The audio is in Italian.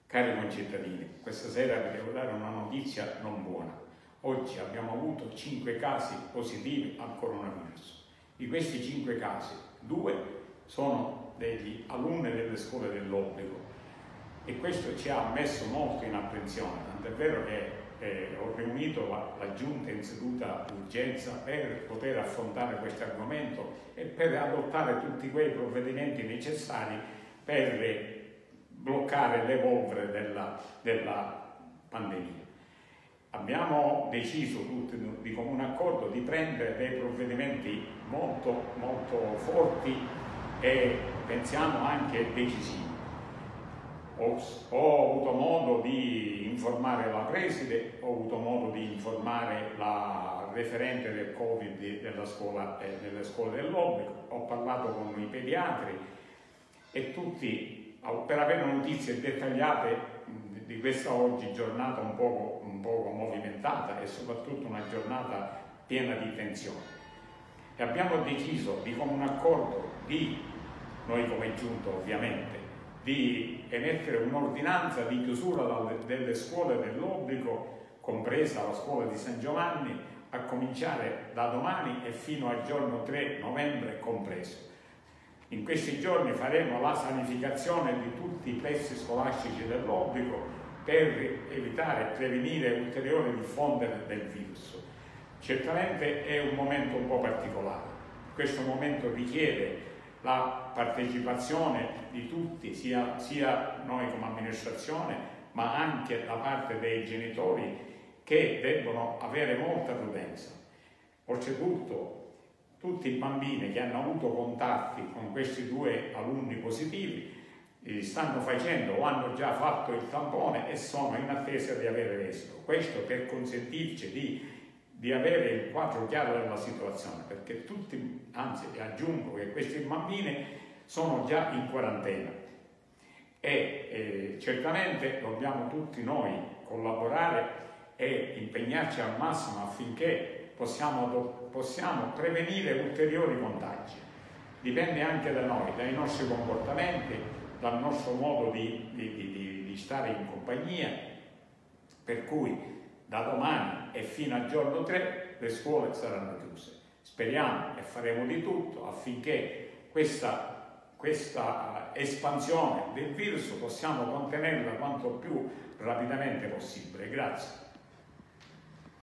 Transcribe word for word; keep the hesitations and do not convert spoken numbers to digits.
Cari concittadini, questa sera vi devo dare una notizia non buona. Oggi abbiamo avuto cinque casi positivi al coronavirus. Di questi cinque casi, due sono degli alunni delle scuole dell'obbligo e questo ci ha messo molto in apprensione, tant'è vero che eh, ho riunito la, la Giunta in seduta d'urgenza per poter affrontare questo argomento e per adottare tutti quei provvedimenti necessari per bloccare l'evolvere della, della pandemia. Abbiamo deciso tutti di comune accordo di prendere dei provvedimenti molto, molto forti e pensiamo anche decisivi. Ho, ho avuto modo di informare la preside, ho avuto modo di informare la referente del Covid della scuola, eh, delle scuole dell'obbligo, ho parlato con i pediatri e tutti per avere notizie dettagliate di questa oggi giornata un poco, un poco movimentata e soprattutto una giornata piena di tensione. E abbiamo deciso di comune accordo di, noi come Giunta ovviamente, di emettere un'ordinanza di chiusura dalle, delle scuole dell'obbligo, compresa la scuola di San Giovanni, a cominciare da domani e fino al giorno tre novembre compreso. In questi giorni faremo la sanificazione di tutti i plessi scolastici dell'obbligo per evitare e prevenire ulteriore diffondere del virus. Certamente è un momento un po' particolare. Questo momento richiede la partecipazione di tutti, sia, sia noi come amministrazione, ma anche da parte dei genitori che debbono avere molta prudenza. Oltretutto, tutti i bambini che hanno avuto contatti con questi due alunni positivi eh, stanno facendo o hanno già fatto il tampone e sono in attesa di avere esito. Questo per consentirci di, di avere il quadro chiaro della situazione, perché tutti, anzi aggiungo che questi bambini sono già in quarantena e eh, certamente dobbiamo tutti noi collaborare e impegnarci al massimo affinché Possiamo, possiamo prevenire ulteriori contagi. Dipende anche da noi, dai nostri comportamenti, dal nostro modo di, di, di, di stare in compagnia, per cui da domani e fino al giorno tre le scuole saranno chiuse. Speriamo e faremo di tutto affinché questa, questa espansione del virus possiamo contenerla quanto più rapidamente possibile. Grazie.